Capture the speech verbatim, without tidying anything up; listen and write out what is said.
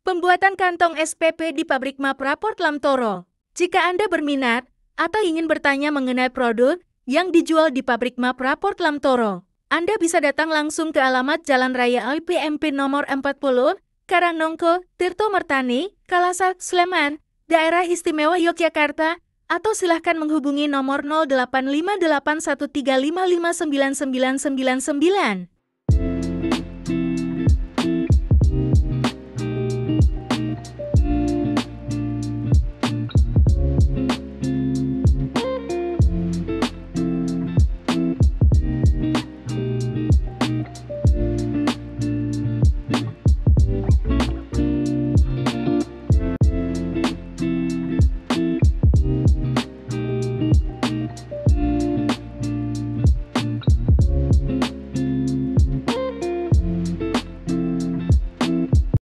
Pembuatan kantong S P P di pabrik MAP Raport Lamtoro. Jika Anda berminat atau ingin bertanya mengenai produk yang dijual di pabrik MAP Raport Lamtoro, Anda bisa datang langsung ke alamat Jalan Raya I P M P nomor empat puluh, Karangnongko, Tirto Mertani, Kalasak, Sleman, Daerah Istimewa Yogyakarta, atau silahkan menghubungi nomor nol delapan lima delapan satu tiga lima lima sembilan sembilan sembilan sembilan.